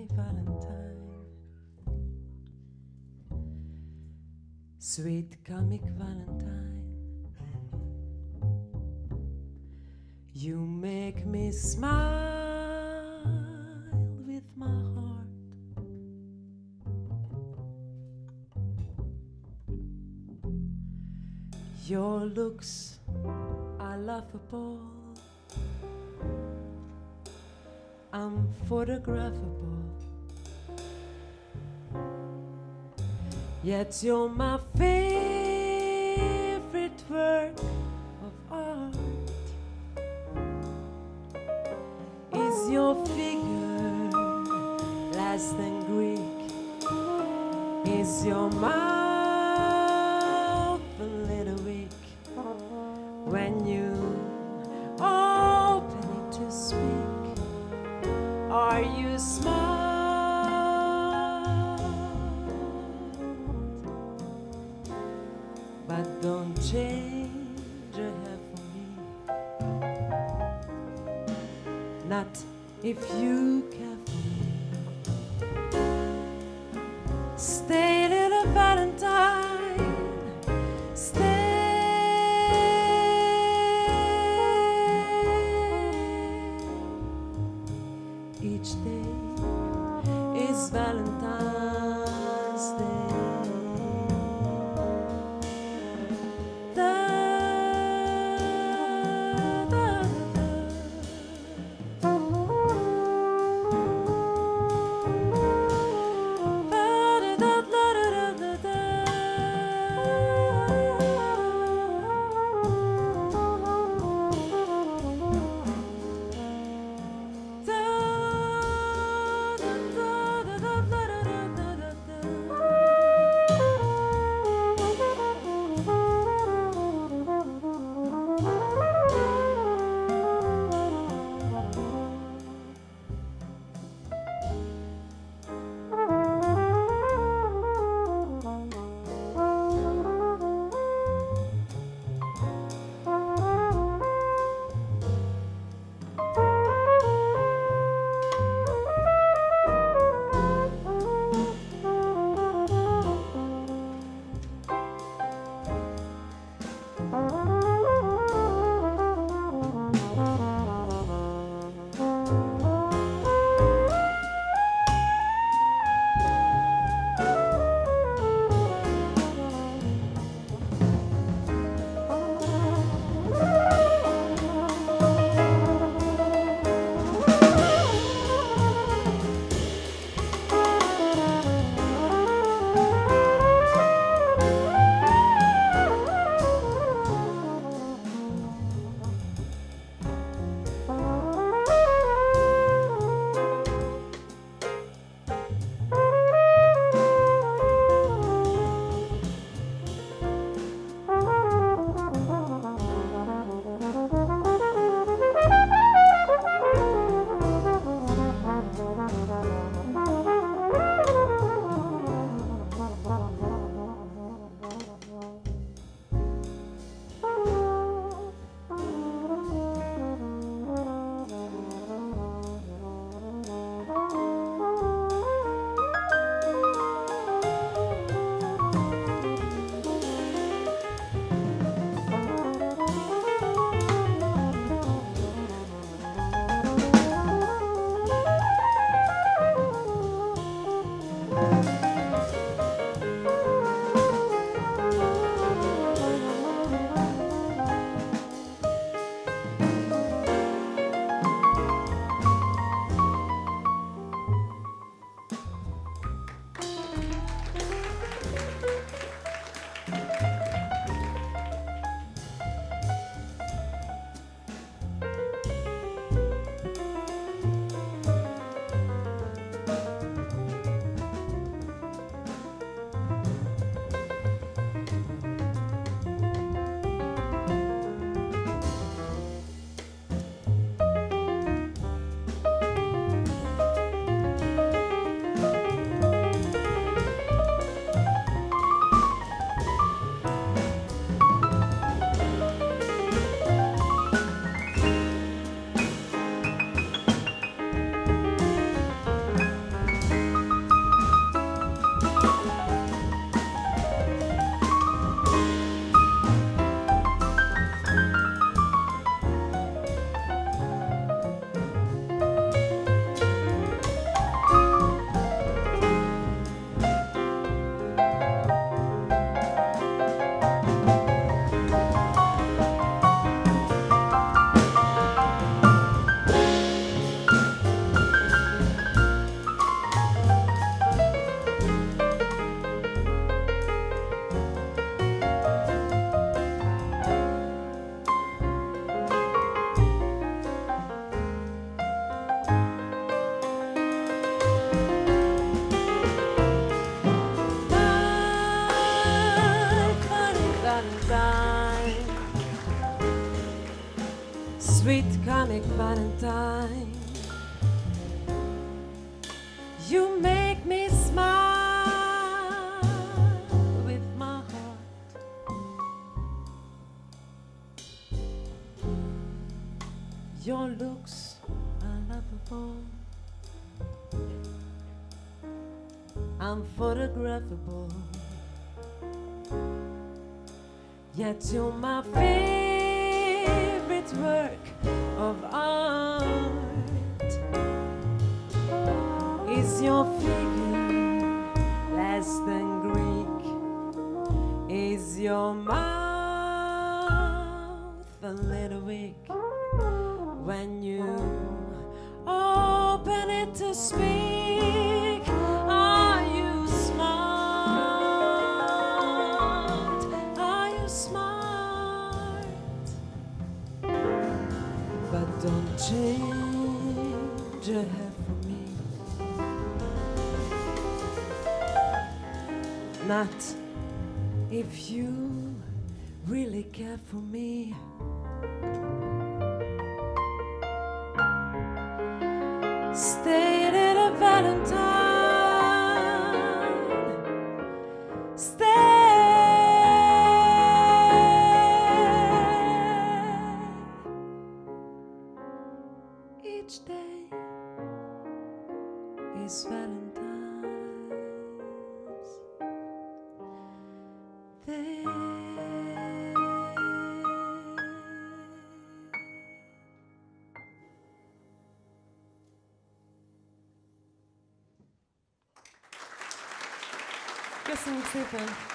my Valentine, sweet comic Valentine. You make me smile with my heart. Your looks are laughable, unphotographable, yet you're my favorite work of art. Is your figure less than Greek? Is your mouth a little weak when you open it to speak? Are you smart? But don't change your hair for me, not if you care for me. Stay, little Valentine, stay. Each day is Valentine's Day. Da, da, da. Valentine. You make me smile with my heart. Your looks are lovable, unphotographable, yet you're my favorite work of art. Is your figure less than Greek? Is your mouth a little weak when you open it to speak? Are you smart? Are you smart? But don't change your hair for me. Not if you really care for me. Stay, little Valentine. Stay. Each day is Valentine's Day. Köszönjük szépen!